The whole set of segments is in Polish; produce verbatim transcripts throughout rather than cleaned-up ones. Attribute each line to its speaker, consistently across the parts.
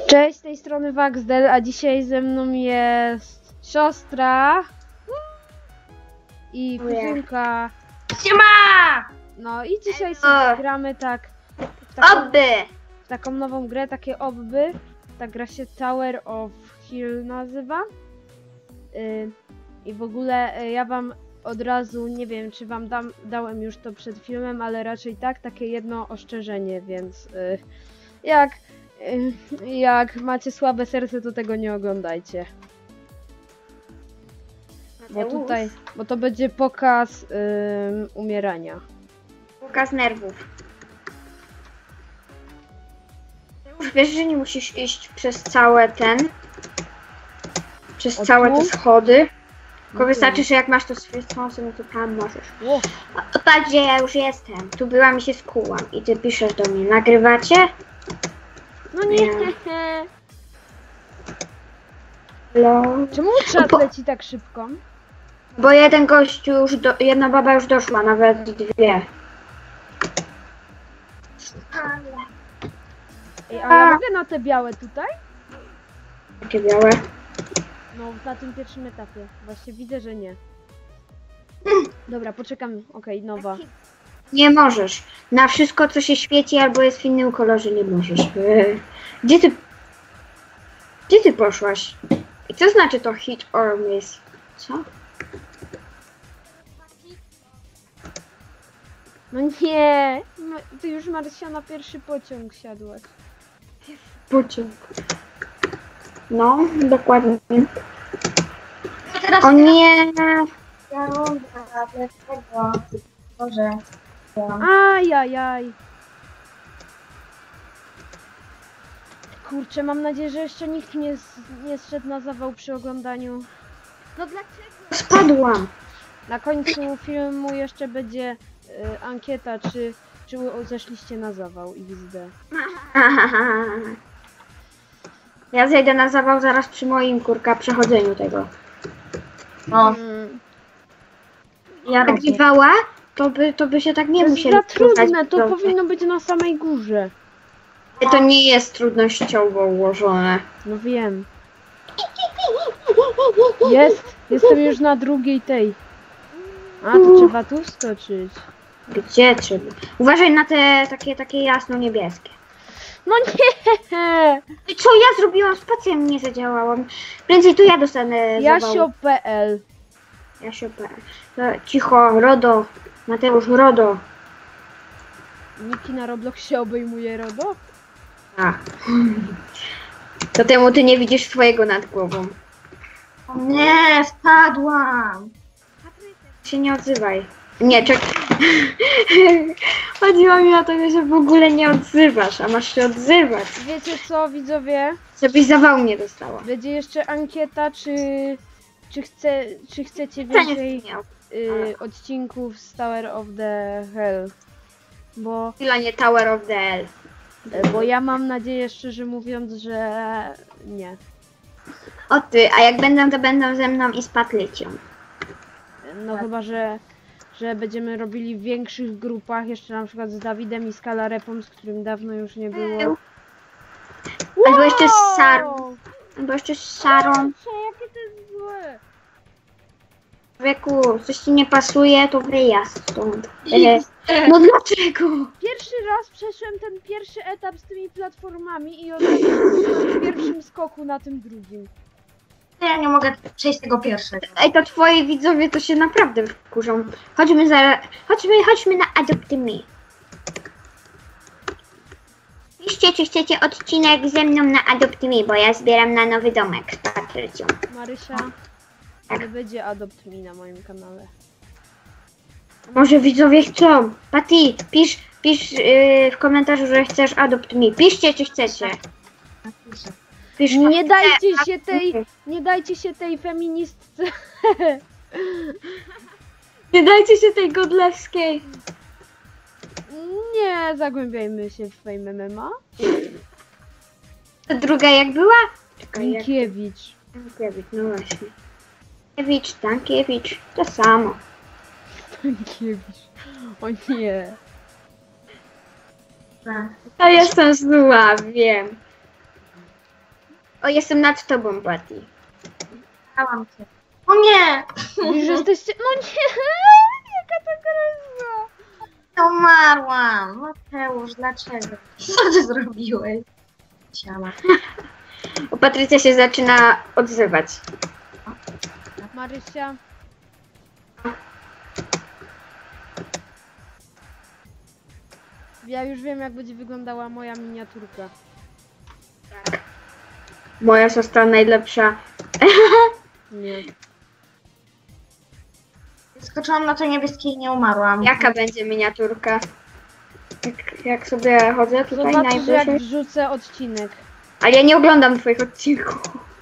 Speaker 1: Cześć, z tej strony Waxdel, a dzisiaj ze mną jest siostra i kuzynka.
Speaker 2: Siema!
Speaker 1: No i dzisiaj sobie gramy tak w taką,
Speaker 2: Obby!
Speaker 1: w taką nową grę, takie obby. Ta gra się Tower of Hill nazywa. Yy, I w ogóle yy, ja wam od razu, nie wiem czy wam dam, dałem już to przed filmem, ale raczej tak, takie jedno ostrzeżenie, więc yy, jak Jak macie słabe serce, to tego nie oglądajcie. Bo tutaj, bo to będzie pokaz ym, umierania.
Speaker 2: Pokaz nerwów. Już wiesz, że nie musisz iść przez całe ten... Przez
Speaker 1: O,
Speaker 2: całe
Speaker 1: tu?
Speaker 2: te schody. Tylko
Speaker 1: No
Speaker 2: wystarczy,
Speaker 1: tu.
Speaker 2: że jak masz to swoje stąsy, no to tam możesz.
Speaker 1: O,
Speaker 2: O, patrz, gdzie ja już jestem. Tu byłam i się skułam. I ty piszesz do mnie, nagrywacie?
Speaker 1: no nie.
Speaker 2: Hello?
Speaker 1: Czemu czas
Speaker 2: Bo-
Speaker 1: leci tak szybko?
Speaker 2: Bo jeden gościu już, do, jedna baba już doszła, nawet dwie.
Speaker 1: Ej, a ja mogę na te białe tutaj?
Speaker 2: Takie białe.
Speaker 1: No, na tym pierwszym etapie. Właśnie widzę, że nie. Dobra, poczekam. Okej, nowa.
Speaker 2: Nie możesz. Na wszystko, co się świeci albo jest w innym kolorze, nie możesz. Eee. Gdzie ty... Gdzie ty poszłaś? I co znaczy to hit or miss? Co?
Speaker 1: No nie! Ma- Ty już, Marysia, na pierwszy pociąg siadłaś.
Speaker 2: Pociąg. No, dokładnie.
Speaker 3: Teraz
Speaker 2: O nie!
Speaker 3: ja robię tego. Boże.
Speaker 1: Ajajaj. Kurczę, mam nadzieję, że jeszcze nikt nie, z- nie zszedł na zawał przy oglądaniu.
Speaker 3: No dlaczego?
Speaker 2: Spadłam.
Speaker 1: Na końcu filmu jeszcze będzie y, ankieta, czy, czy zeszliście na zawał iks de.
Speaker 2: Ja zejdę na zawał zaraz przy moim, kurka, przechodzeniu tego.
Speaker 3: No,
Speaker 1: Mm,
Speaker 3: ja robię.
Speaker 2: Nagrywała, to by, to by się tak nie
Speaker 1: to jest
Speaker 2: musieli
Speaker 1: za trudne,
Speaker 2: ruszać
Speaker 1: to
Speaker 2: dobrze.
Speaker 1: powinno być na samej górze.
Speaker 2: To nie jest trudnościowo ułożone.
Speaker 1: No wiem. Jest! Jestem już na drugiej tej. A, to trzeba tu wskoczyć.
Speaker 2: Gdzie trzeba? Uważaj na te takie, takie jasno-niebieskie.
Speaker 1: No nie!
Speaker 2: I co ja zrobiłam? Spacja mi nie zadziałała. Prędzej tu ja dostanę zawału.
Speaker 1: Jasio kropka pe el.
Speaker 2: Jasio kropka pe el. Cicho, Rodo. Mateusz, Rodo.
Speaker 1: Niki na Robloxie obejmuje RODO?
Speaker 2: A. To temu ty nie widzisz swojego nad głową.
Speaker 3: O nie, spadłam.
Speaker 2: Się nie odzywaj. Nie, czekaj. Chodziło mi o to, że w ogóle nie odzywasz, a masz się odzywać.
Speaker 1: Wiecie co, widzowie?
Speaker 2: Żebyś zawału nie dostała.
Speaker 1: Będzie jeszcze ankieta, czy, czy, chce, czy chcecie
Speaker 2: To nie
Speaker 1: więcej
Speaker 2: miał.
Speaker 1: y, odcinków z Tower of the Hell. Bo,
Speaker 2: Chwila, nie Tower of the Hell.
Speaker 1: bo ja mam nadzieję, szczerze mówiąc, że nie.
Speaker 2: O ty, a jak będą, to będą ze mną i z Patrycją.
Speaker 1: No chyba, że, że będziemy robili w większych grupach, jeszcze na przykład z Dawidem i z Kalarepą, z którym dawno już nie było.
Speaker 2: Albo jeszcze z Sarą. Albo jeszcze z Sarą.
Speaker 1: Co, jakie to jest złe?
Speaker 2: Wieku, coś ci nie pasuje, to wyjazd stąd. E, no dlaczego?
Speaker 1: Pierwszy raz przeszłem ten pierwszy etap z tymi platformami i od razu jestem w pierwszym skoku na tym drugim.
Speaker 3: Ja nie mogę przejść tego pierwszego.
Speaker 2: Ej, to twoi widzowie to się naprawdę wkurzą. Chodźmy za... Chodźmy, chodźmy na Adopt Me. Piszcie, czy chcecie odcinek ze mną na Adopt Me, bo ja zbieram na nowy domek z Patrycją.
Speaker 1: Marysia, nie będzie Adopt Me na moim kanale.
Speaker 2: Może widzowie chcą. Patty, pisz, pisz yy, w komentarzu, że chcesz Adopt Me. Piszcie, czy chcecie. Pisz,
Speaker 1: Nie dajcie się tej, nie dajcie się tej feministce.
Speaker 2: Nie dajcie się tej Godlewskiej.
Speaker 1: Nie zagłębiajmy się w Fame M M A.
Speaker 2: Ta druga jak była? Czekaj, jak...
Speaker 1: Tankiewicz.
Speaker 2: Tankiewicz, no właśnie. Tankiewicz, Tankiewicz, to samo.
Speaker 1: Tankiewicz. O nie.
Speaker 2: Ja jestem zła, wiem. O, jestem nad tobą, Patty.
Speaker 3: Dałam cię. O nie!
Speaker 1: Mówisz, że jesteście... No nie! Jaka to groźba!
Speaker 3: Ja umarłam. Mateusz, dlaczego? Co ty zrobiłeś? Ciała.
Speaker 2: O, Patrycja się zaczyna odzywać.
Speaker 1: Marysia. Ja już wiem, jak będzie wyglądała moja miniaturka.
Speaker 2: Moja siostra najlepsza.
Speaker 1: Nie.
Speaker 3: Skoczyłam na to niebieskie i nie umarłam.
Speaker 2: Jaka będzie miniaturka? Jak, jak sobie chodzę tutaj
Speaker 1: Zobaczysz, jak
Speaker 2: najwyżej.
Speaker 1: wrzucę odcinek.
Speaker 2: Ale ja nie oglądam twoich odcinków.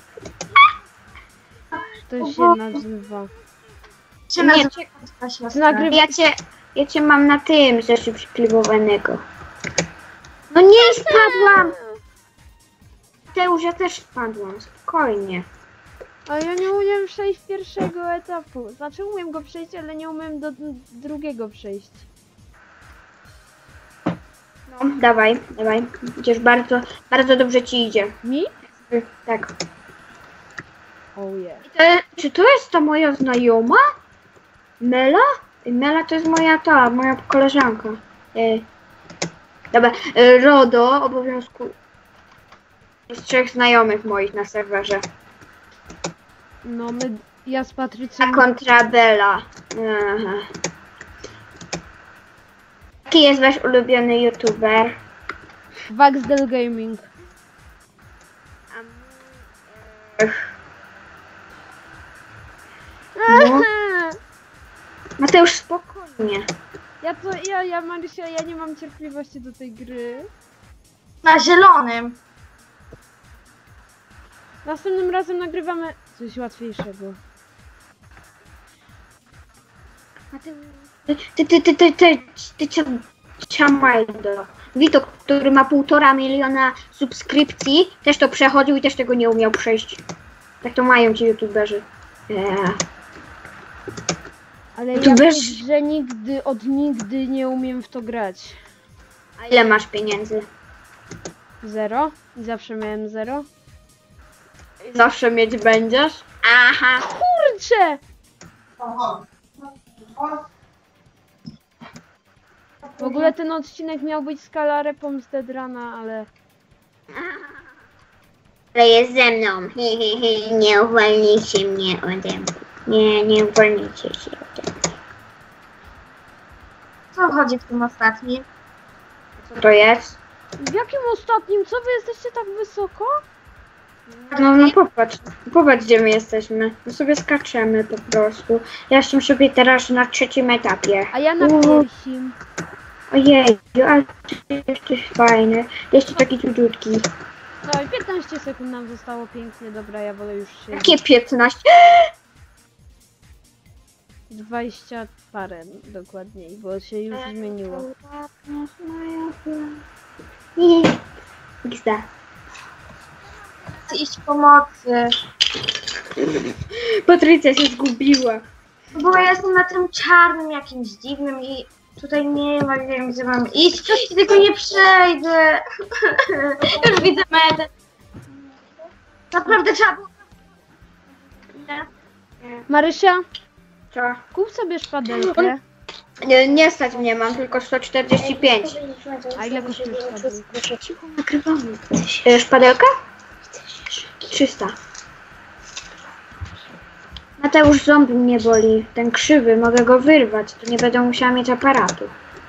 Speaker 1: To się nazywa.
Speaker 3: Cię
Speaker 2: Nie,
Speaker 3: nazywa
Speaker 2: czekaj.
Speaker 3: ta siostra.
Speaker 1: Nagrywa-
Speaker 2: Ja cię, ja cię mam na tym zeszycie przykliwowanego. No nie, spadłam! Mateusz, ja też spadłam, spokojnie.
Speaker 1: A ja nie umiem przejść pierwszego etapu. Znaczy umiem go przejść, ale nie umiem do d- drugiego przejść.
Speaker 2: No, dawaj, dawaj. Przecież bardzo, bardzo dobrze ci idzie.
Speaker 1: Mi?
Speaker 2: Tak.
Speaker 1: Oh yeah.
Speaker 2: To, czy to jest ta moja znajoma? Mela? Mela to jest moja ta, moja koleżanka. E, dobra, e, RODO obowiązku. Jest trzech znajomych moich na serwerze.
Speaker 1: No my, ja z Patrycją...
Speaker 2: A kontra Bella. Aha. Jaki jest wasz ulubiony youtuber?
Speaker 1: Waxdel Gaming.
Speaker 2: No. Mateusz, spokojnie.
Speaker 1: Ja to, ja, ja Marysia, ja nie mam cierpliwości do tej gry.
Speaker 3: Na zielonym.
Speaker 1: Następnym razem nagrywamy coś łatwiejszego.
Speaker 2: Ty, ty, ty, ty, ty, ty, ty, ty Ciamajdo. Witok, który ma półtora miliona subskrypcji, też to przechodził i też tego nie umiał przejść. Tak to mają ci youtuberzy. Yeah.
Speaker 1: Ale ja
Speaker 2: Tu
Speaker 1: w tej
Speaker 2: wiesz-
Speaker 1: grze nigdy, od nigdy nie umiem w to grać.
Speaker 2: A ile masz pieniędzy?
Speaker 1: Zero? I zawsze miałem zero?
Speaker 2: Zawsze mieć będziesz? Aha.
Speaker 1: Kurczę! W ogóle ten odcinek miał być z Kalarepą z Dedrana, ale...
Speaker 2: Ale jest ze mną. He, he, he. Nie uwolnijcie mnie ode mnie. Nie, nie uwolnijcie się ode mnie.
Speaker 3: Co chodzi w tym ostatnim?
Speaker 2: Co to jest?
Speaker 1: W jakim ostatnim? Co wy jesteście tak wysoko?
Speaker 2: No, no popatrz, popatrz gdzie my jesteśmy. My sobie skaczemy po prostu. Ja jestem sobie teraz na trzecim etapie.
Speaker 1: A ja na
Speaker 2: Uuu.
Speaker 1: pierwszym.
Speaker 2: Ojej, ale ty jesteś fajny. Ty jesteś taki cudutki.
Speaker 1: No i piętnaście sekund nam zostało pięknie, dobra, ja wolę już się...
Speaker 2: Jakie piętnaście?
Speaker 1: dwadzieścia parę dokładniej, bo się już zmieniło.
Speaker 2: Nie, Gzda.
Speaker 3: Chcę iść pomocy.
Speaker 2: Patrycja się zgubiła.
Speaker 3: Bo ja jestem na tym czarnym jakimś dziwnym i tutaj nie ma, wiem gdzie mam iść i tylko nie przejdę. Już widzę metę. Naprawdę trzeba było... Nie.
Speaker 1: Marysia,
Speaker 2: Co?
Speaker 1: kup sobie szpadelkę.
Speaker 2: Nie, nie stać mnie, mam tylko sto czterdzieści pięć.
Speaker 1: A ile kosztuje szpadelka?
Speaker 2: Cicho, nagrywamy. E, Szpadelka? trzysta. Mateusz, ząb mnie boli. Ten krzywy, mogę go wyrwać. To nie będę musiała mieć aparatu.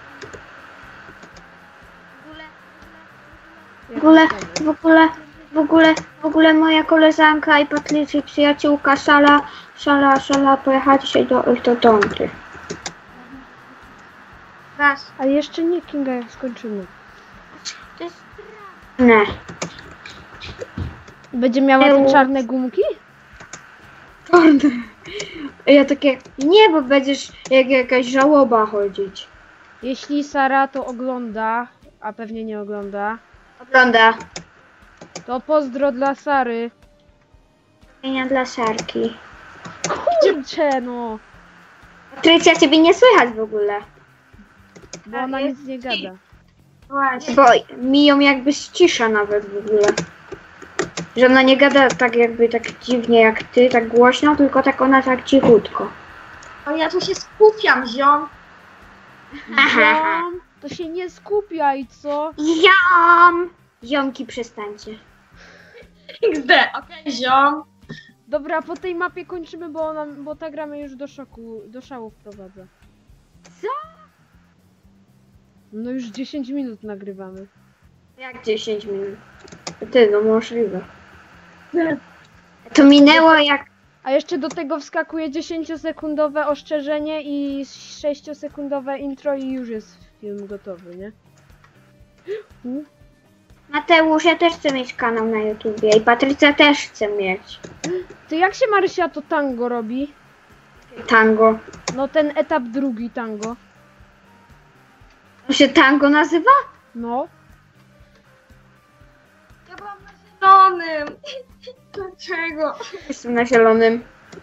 Speaker 2: W ogóle, w ogóle, w ogóle, w ogóle moja koleżanka i Patrycja, przyjaciółka Sala, Sala, Sala pojechała dzisiaj do, do Tąty.
Speaker 3: Weź.
Speaker 1: A jeszcze nie, Kinga, jak skończymy.
Speaker 2: To jest straszne.
Speaker 1: Będzie miała te czarne gumki?
Speaker 2: Czarne. Ja takie, nie, bo będziesz jak jakaś żałoba chodzić.
Speaker 1: Jeśli Sara to ogląda, a pewnie nie ogląda,
Speaker 2: Ogląda.
Speaker 1: to pozdro dla Sary.
Speaker 2: Pienia dla Sarki.
Speaker 1: Kurczę, no!
Speaker 2: Patrycja, ciebie nie słychać w ogóle.
Speaker 1: Bo ona nic nie gada.
Speaker 3: Właśnie.
Speaker 2: Bo mi ją jakby ścisza nawet w ogóle. Że ona nie gada tak jakby tak dziwnie jak ty, tak głośno, tylko tak ona tak cichutko.
Speaker 3: O, ja tu się skupiam, ziom.
Speaker 1: Ziom, to się nie skupiaj, co?
Speaker 2: Ziom! Ziomki, przestańcie.
Speaker 3: X D, okej, ziom.
Speaker 1: Dobra, po tej mapie kończymy, bo ona, bo ta gra mnie już do szoku, do szału wprowadza.
Speaker 2: Co?
Speaker 1: No już dziesięć minut nagrywamy.
Speaker 2: Jak dziesięć minut? Ty, no możliwe. To minęło jak...
Speaker 1: A jeszcze do tego wskakuje dziesięciosekundowe ostrzeżenie i sześciosekundowe intro i już jest film gotowy, nie? U?
Speaker 2: Mateusz, ja też chcę mieć kanał na YouTubie i Patrycja też chce mieć.
Speaker 1: Ty jak się, Marysia, to tango robi?
Speaker 2: Tango.
Speaker 1: No ten etap drugi tango.
Speaker 2: To się tango nazywa?
Speaker 1: No.
Speaker 3: Ja byłam na zielonym. Dlaczego?
Speaker 2: Jestem na zielonym.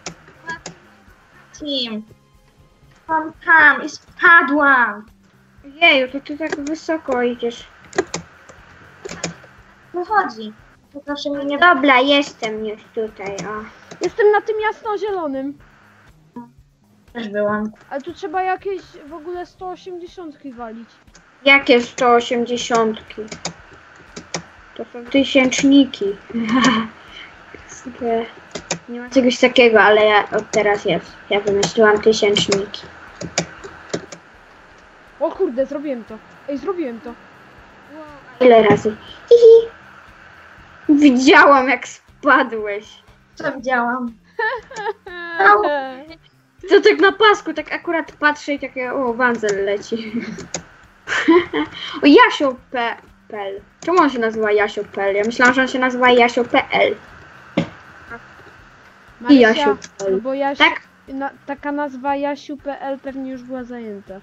Speaker 3: Team. Tam, tam i spadłam.
Speaker 2: Jeju, to ty tak wysoko idziesz.
Speaker 3: Wychodzi. To zawsze mnie nie...
Speaker 2: Dobra, jestem już tutaj, o.
Speaker 1: Jestem na tym jasno-zielonym.
Speaker 3: Też byłam.
Speaker 1: Ale tu trzeba jakieś w ogóle sto osiemdziesiąt walić.
Speaker 2: Jakie sto osiemdziesiąt? To są tysięczniki. Nie ma czegoś takiego, ale ja od teraz jest. Ja wymyśliłam tysięczniki.
Speaker 1: O kurde, zrobiłem to. Ej, zrobiłem to.
Speaker 2: Ile razy? Hihi. Widziałam, jak spadłeś.
Speaker 3: Co widziałam?
Speaker 2: To tak na pasku, tak akurat patrzę i takie, o, Wanzel leci. O, Jasio P. Pel. Czemu on się nazywa Jasio Pel? Ja myślałam, że on się nazywa Jasio P L. I Jasiu
Speaker 1: no
Speaker 2: Pel.
Speaker 1: bo Jasiu,
Speaker 2: Tak?
Speaker 1: na, taka nazwa Jasiu kropka p l pewnie już była zajęta.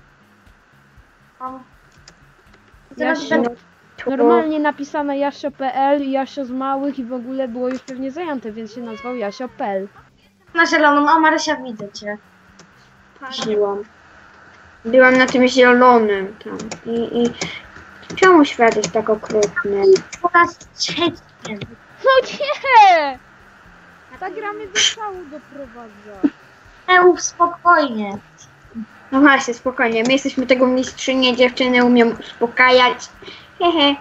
Speaker 3: O. Zaraz
Speaker 1: Jasiu,
Speaker 3: będę...
Speaker 2: To-
Speaker 1: normalnie napisane Jasio kropka p l, Jasio z małych i w ogóle było już pewnie zajęte, więc się nazwał Jasio kropka p l.
Speaker 3: Na zieloną. O, Marysia, widzę cię.
Speaker 2: Byłam. Byłam na tym zielonym tam. I, i... Czemu świat jest tak okrutny?
Speaker 3: Po raz trzeci.
Speaker 1: No nie! Ta gra mnie do szału doprowadza.
Speaker 3: Eł, spokojnie.
Speaker 2: No właśnie, spokojnie. My jesteśmy tego mistrzynie, dziewczyny umiem uspokajać. Hehe.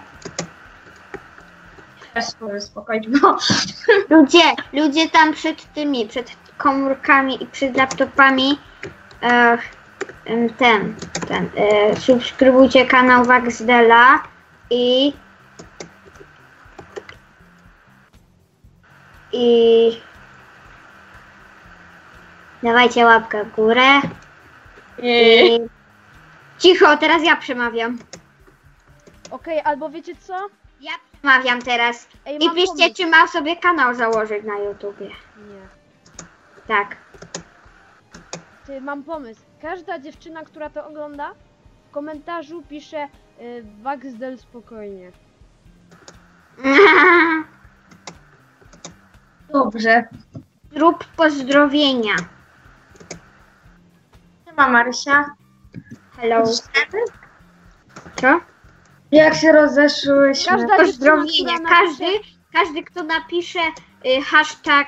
Speaker 3: Też spokojnie, spokojnie. No.
Speaker 2: Ludzie, ludzie tam przed tymi, przed komórkami i przed laptopami e, em, ten, ten, e, subskrybujcie kanał Waxdela i i dawajcie łapkę w górę. I... Cicho, teraz ja przemawiam.
Speaker 1: Okej, albo wiecie co?
Speaker 2: Ja przemawiam teraz.
Speaker 1: Ej,
Speaker 2: I
Speaker 1: mam
Speaker 2: piszcie,
Speaker 1: pomysł.
Speaker 2: czy mam sobie kanał założyć na YouTubie.
Speaker 1: Nie.
Speaker 2: Tak.
Speaker 1: Ty, mam pomysł. Każda dziewczyna, która to ogląda, w komentarzu pisze y, Waxdel spokojnie.
Speaker 3: Dobrze.
Speaker 2: Zrób pozdrowienia.
Speaker 3: Nie ma Marysia.
Speaker 2: Hello. Co?
Speaker 3: Jak się rozeszłyśmy.
Speaker 1: Każda
Speaker 2: Pozdrowienia.
Speaker 1: dziewczyna, która
Speaker 2: Każdy,
Speaker 1: napisze-
Speaker 2: każdy, kto napisze y, hashtag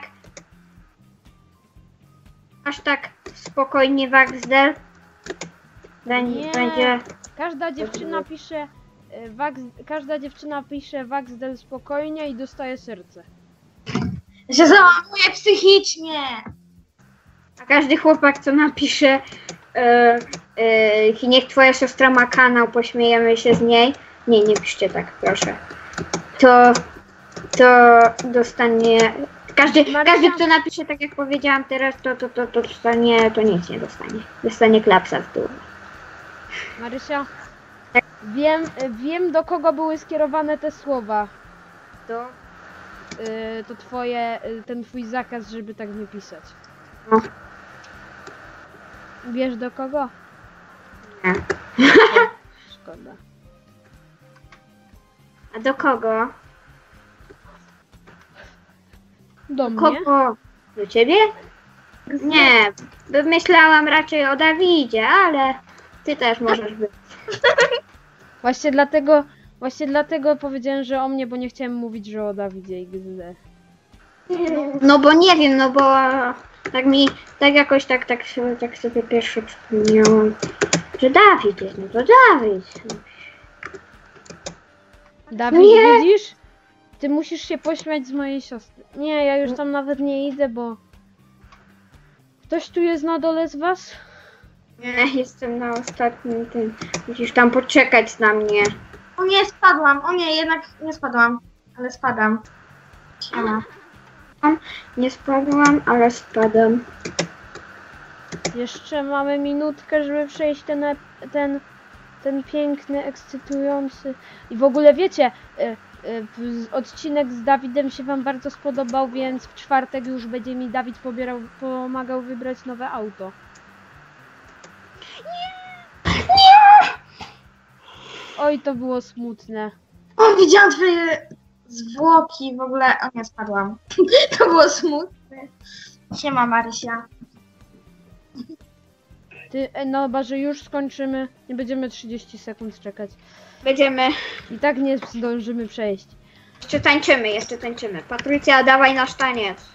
Speaker 2: hashtag spokojnie Waxdel, będzie,
Speaker 1: Nie.
Speaker 2: będzie
Speaker 1: Każda dziewczyna pisze y, Wax, każda dziewczyna pisze Waxdel spokojnie i dostaje serce.
Speaker 3: Ja się załamuję psychicznie.
Speaker 2: a każdy chłopak, co napisze y, y, niech twoja siostra ma kanał, pośmiejemy się z niej. Nie, nie piszcie tak, proszę. To, to dostanie... Każdy,
Speaker 1: Marysia?
Speaker 2: każdy, kto napisze tak jak powiedziałam teraz, to, to, to, to dostanie, to nic nie dostanie. Dostanie klapsa w dół.
Speaker 1: Marysia, wiem, y, wiem do kogo były skierowane te słowa.
Speaker 2: To?
Speaker 1: Y, to twoje, y, ten twój zakaz, żeby tak nie pisać.
Speaker 2: No.
Speaker 1: Wiesz do kogo?
Speaker 2: Nie.
Speaker 1: Szkoda.
Speaker 2: A do kogo?
Speaker 1: Do mnie?
Speaker 2: Kogo? Do ciebie? Nie, myślałam raczej o Dawidzie, ale ty też możesz być.
Speaker 1: Właśnie dlatego, Właśnie dlatego powiedziałem, że o mnie, bo nie chciałem mówić, że o Dawidzie i Gzdę.
Speaker 2: No bo nie wiem, no bo tak mi, tak jakoś tak, tak, sobie, tak sobie pierwsze przypomniałam, że Dawid jest, no to Dawid.
Speaker 1: Dawid,
Speaker 2: Nie.
Speaker 1: widzisz? Ty musisz się pośmiać z mojej siostry. Nie, ja już tam nawet nie idę, bo... Ktoś tu jest na dole z was?
Speaker 2: Nie, jestem na ostatnim tym, musisz tam poczekać na mnie.
Speaker 3: O nie, spadłam. O nie, jednak nie spadłam. Ale spadam. Siema.
Speaker 2: Nie spadłam, ale spadam.
Speaker 1: Jeszcze mamy minutkę, żeby przejść ten, ep- ten, ten piękny, ekscytujący... I w ogóle wiecie, y, y, w- odcinek z Dawidem się wam bardzo spodobał, więc w czwartek już będzie mi Dawid pobierał, pomagał wybrać nowe auto. Oj, to było smutne.
Speaker 3: O, widziałam twoje zwłoki w ogóle. O nie, spadłam. To było smutne. Siema, Marysia.
Speaker 1: Ty, e, no chyba, że już skończymy, nie będziemy trzydzieści sekund czekać.
Speaker 2: Będziemy,
Speaker 1: I tak nie zdążymy przejść.
Speaker 2: jeszcze tańczymy, jeszcze tańczymy. Patrycja, dawaj nasz taniec.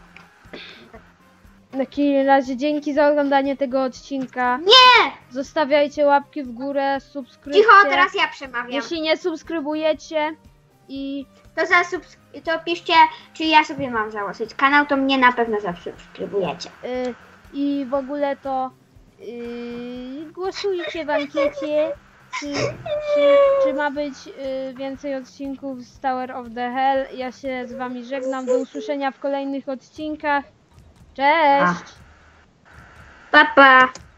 Speaker 1: W takim razie dzięki za oglądanie tego odcinka.
Speaker 2: Nie!
Speaker 1: Zostawiajcie łapki w górę, subskrypcje.
Speaker 2: Cicho, teraz ja przemawiam.
Speaker 1: Jeśli nie subskrybujecie i
Speaker 2: To, zasubs- to piszcie, czy ja sobie mam założyć kanał, to mnie na pewno zasubskrybujecie.
Speaker 1: y, i w ogóle to y, głosujcie w ankiecie, czy, czy, czy ma być y, więcej odcinków z Tower of the Hell. Ja się z wami żegnam. Do usłyszenia w kolejnych odcinkach. Cześć!
Speaker 2: Pa, pa!